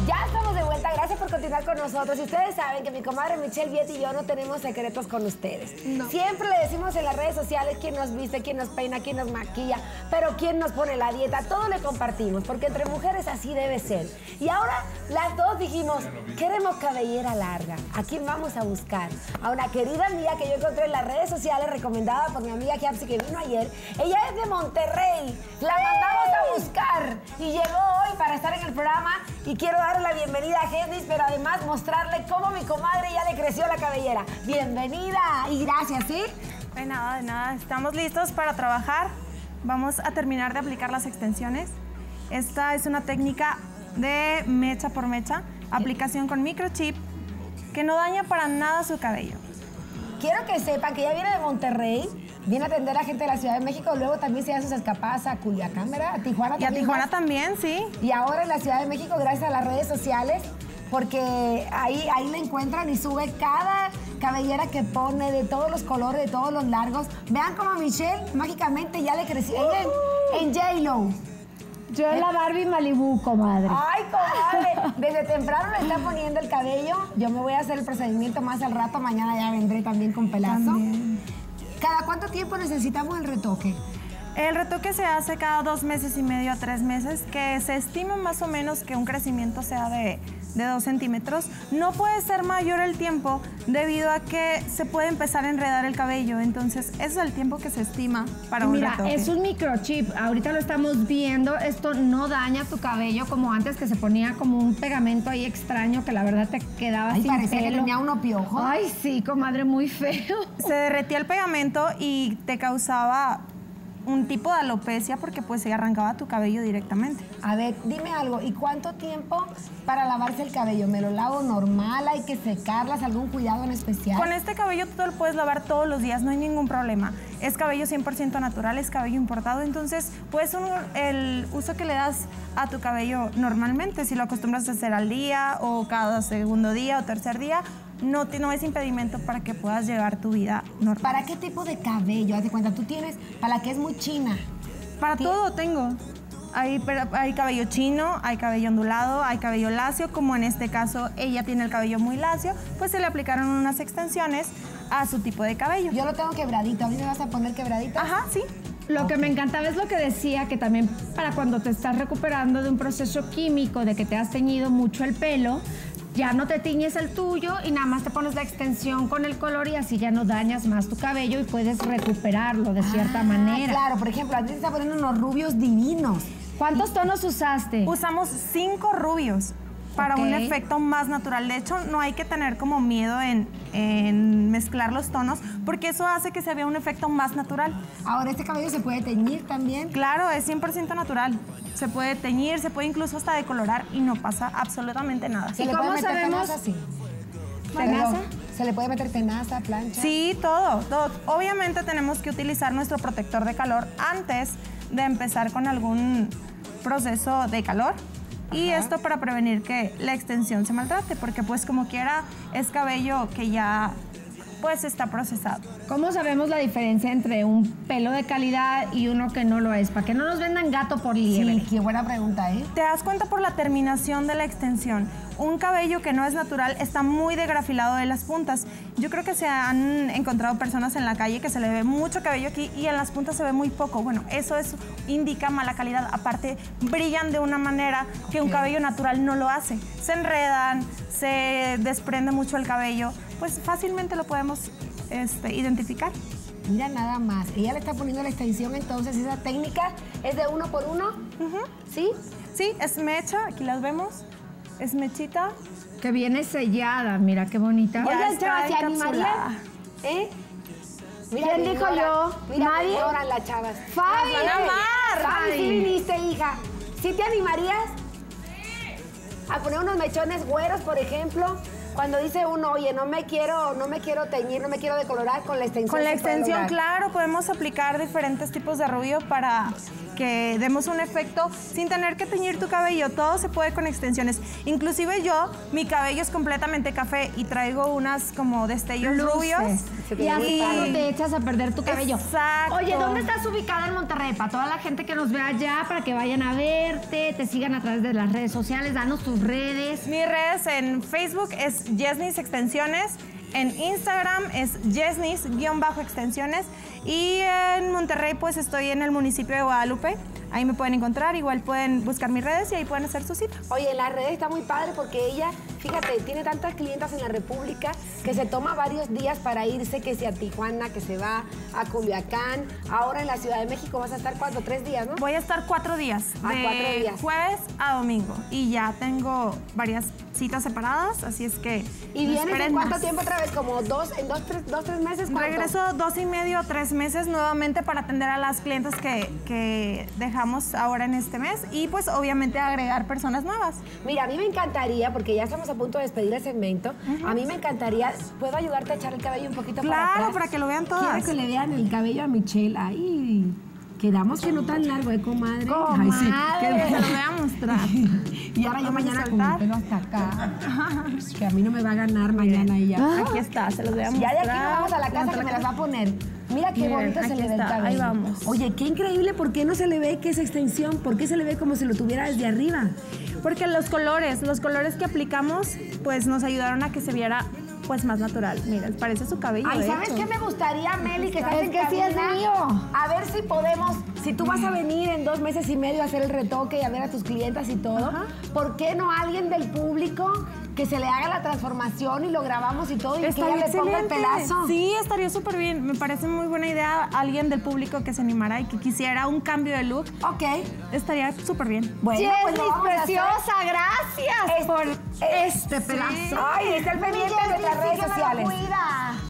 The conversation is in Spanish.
Ya estamos de vuelta, gracias por continuar con nosotros. Y ustedes saben que mi comadre Michelle Viet y yo no tenemos secretos con ustedes. No. Siempre le decimos en las redes sociales quién nos viste, quién nos peina, quién nos maquilla, pero quién nos pone la dieta. Todo le compartimos, porque entre mujeres así debe ser. Y ahora las dos dijimos, queremos cabellera larga. ¿A quién vamos a buscar? A una querida amiga que yo encontré en las redes sociales, recomendada por mi amiga Kiapsi, que vino ayer. Ella es de Monterrey. La mandamos a buscar y llegó hoy para estar en el programa. Y quiero darle la bienvenida a Génesis, pero además mostrarle cómo mi comadre ya le creció la cabellera. Bienvenida y gracias, ¿sí? De nada, de nada. Estamos listos para trabajar. Vamos a terminar de aplicar las extensiones. Esta es una técnica de mecha por mecha, aplicación con microchip, que no daña para nada su cabello. Quiero que sepan que ella viene de Monterrey, viene a atender a gente de la Ciudad de México, luego también se hace sus escapadas a Culiacán, ¿verdad? A Tijuana también. Y a Tijuana también, sí. Y ahora en la Ciudad de México, gracias a las redes sociales, porque ahí la encuentran y sube cada cabellera que pone, de todos los colores, de todos los largos. Vean cómo a Michelle mágicamente ya le creció. Ella en J-Lo. Yo en la Barbie Malibu, comadre. Ay, comadre. Desde temprano le está poniendo el cabello. Yo me voy a hacer el procedimiento más al rato. Mañana ya vendré también con pelazo. También. ¿Cada cuánto tiempo necesitamos el retoque? El retoque se hace cada 2 meses y medio a 3 meses, que se estima más o menos que un crecimiento sea de 2 centímetros. No puede ser mayor el tiempo debido a que se puede empezar a enredar el cabello. Entonces, ese es el tiempo que se estima para un retoque. Mira, es un microchip. Ahorita lo estamos viendo. Esto no daña tu cabello como antes, que se ponía como un pegamento ahí extraño que la verdad te quedaba sin parecía pelo. Que tenía uno piojo. Ay, sí, comadre, muy feo. Se derretía el pegamento y te causaba un tipo de alopecia porque pues se arrancaba tu cabello directamente. A ver, dime algo, ¿y cuánto tiempo para lavarse el cabello? ¿Me lo lavo normal? ¿Hay que secarlas? ¿Algún cuidado en especial? Con este cabello tú lo puedes lavar todos los días, no hay ningún problema. Es cabello 100% natural, es cabello importado, entonces pues el uso que le das a tu cabello normalmente, si lo acostumbras a hacer al día o cada segundo día o tercer día, no es impedimento para que puedas llevar tu vida normal. ¿Para qué tipo de cabello? Haz de cuenta, tú tienes, para la que es muy china. Para todo tengo. Hay cabello chino, hay cabello ondulado, hay cabello lacio, como en este caso ella tiene el cabello muy lacio, pues se le aplicaron unas extensiones a su tipo de cabello. Yo lo tengo quebradito, ¿a mí me vas a poner quebradito? Ajá, sí. Lo que me encantaba es lo que decía, que también para cuando te estás recuperando de un proceso químico, de que te has teñido mucho el pelo, ya no te tiñes el tuyo y nada más te pones la extensión con el color y así ya no dañas más tu cabello y puedes recuperarlo de cierta manera. Claro, por ejemplo, a ti te está poniendo unos rubios divinos. ¿Cuántos tonos usaste? Usamos 5 rubios para un efecto más natural. De hecho, no hay que tener como miedo en mezclar los tonos porque eso hace que se vea un efecto más natural. Ahora, ¿este cabello se puede teñir también? Claro, es 100% natural. Se puede teñir, se puede incluso hasta decolorar y no pasa absolutamente nada. ¿Se le puede meter tenaza? Sí. ¿Tenaza? ¿Se le puede meter tenaza, plancha? Sí, todo. Obviamente tenemos que utilizar nuestro protector de calor antes de empezar con algún proceso de calor. Y esto para prevenir que la extensión se maltrate, porque pues como quiera es cabello que ya pues está procesado. ¿Cómo sabemos la diferencia entre un pelo de calidad y uno que no lo es? Para que no nos vendan gato por liebre. Sí, qué buena pregunta, ¿eh? Te das cuenta por la terminación de la extensión. Un cabello que no es natural está muy degrafilado de las puntas. Yo creo que se han encontrado personas en la calle que se le ve mucho cabello aquí y en las puntas se ve muy poco. Bueno, eso indica mala calidad. Aparte, brillan de una manera que un cabello natural no lo hace. Se enredan, se desprende mucho el cabello. Pues fácilmente lo podemos identificar. Mira nada más. Ella le está poniendo la extensión, entonces esa técnica es de 1 por 1. ¿Sí? Sí, es mecha, aquí las vemos. Es mechita. Que viene sellada, mira qué bonita. Oigan, chavas, ¿se animarían? Mira, ¿quién dijo yo? Mira, ¿Nadie? lloran las chavas. ¡Fabi! Las van a amar. Fabi, sí viniste, hija. ¿Sí te animarías? A poner unos mechones güeros, por ejemplo. Cuando dice uno, oye, no me quiero teñir, no me quiero decolorar, con la extensión. Con la se puede extensión, lograr. claro, podemos aplicar diferentes tipos de rubio para que demos un efecto sin tener que teñir tu cabello. Todo se puede con extensiones. Inclusive yo, mi cabello es completamente café y traigo unas como destellos rubios. Y así no te echas a perder tu cabello. Exacto. Oye, ¿dónde estás ubicada en Monterrey? Para toda la gente que nos ve allá, para que vayan a verte, te sigan a través de las redes sociales, danos tus redes. Mis redes en Facebook es Yesnis Extensiones, en Instagram es Yesnis_extensiones y en Monterrey pues estoy en el municipio de Guadalupe. Ahí me pueden encontrar, igual pueden buscar mis redes y ahí pueden hacer su cita. Oye, en las redes está muy padre porque ella, fíjate, tiene tantas clientas en la República que se toma varios días para irse, que sea a Tijuana, que se va a Culiacán. Ahora en la Ciudad de México vas a estar, ¿cuánto? 3 días, ¿no? Voy a estar 4 días, de 4 días. jueves a domingo. Y ya tengo varias citas separadas, así es que ¿Y no vienes esperen en cuánto más. tiempo otra vez? ¿Como en 2-3 meses? ¿Cuánto? Regreso 2.5 o 3 meses nuevamente para atender a las clientes que dejamos ahora en este mes y pues obviamente agregar personas nuevas. Mira, a mí me encantaría, porque ya estamos a punto de despedir el segmento, a mí me encantaría, ¿puedo ayudarte a echar el cabello un poquito para Claro, atrás? para que lo vean todas. Quiero que le vean el cabello a Michelle. Ay, quedamos que no tan largo, comadre? Ay, sí, Que se lo voy a mostrar. Y ahora yo Vamos a mañana con soltar. el pelo hasta acá, que a mí no me va a ganar mañana ella. Aquí está, se los voy a Ya mostrar. de aquí nos vamos a la casa que me las va a poner. Mira qué Miren, bonito se aquí le ve el está, cabello. ahí vamos. Oye, qué increíble, ¿por qué no se le ve que es extensión? ¿Por qué se le ve como si lo tuviera desde arriba? Porque los colores que aplicamos, pues nos ayudaron a que se viera pues más natural. Mira, parece su cabello. Ay, de ¿sabes hecho. qué me gustaría, Meli? Que estás Es en que sí es cabina? mío. A ver si podemos, si tú vas a venir en 2 meses y medio a hacer el retoque y a ver a tus clientas y todo, Ajá. ¿por qué no alguien del público que se le haga la transformación y lo grabamos y todo y que ella le ponga el pelazo? Sí, estaría súper bien. Me parece muy buena idea alguien del público que se animara y que quisiera un cambio de look. Ok. Estaría súper bien. Bueno, pues lo Yesnis, vamos a hacer. preciosa, gracias por este pedazo. Ay, está el pendiente de nuestras redes sociales.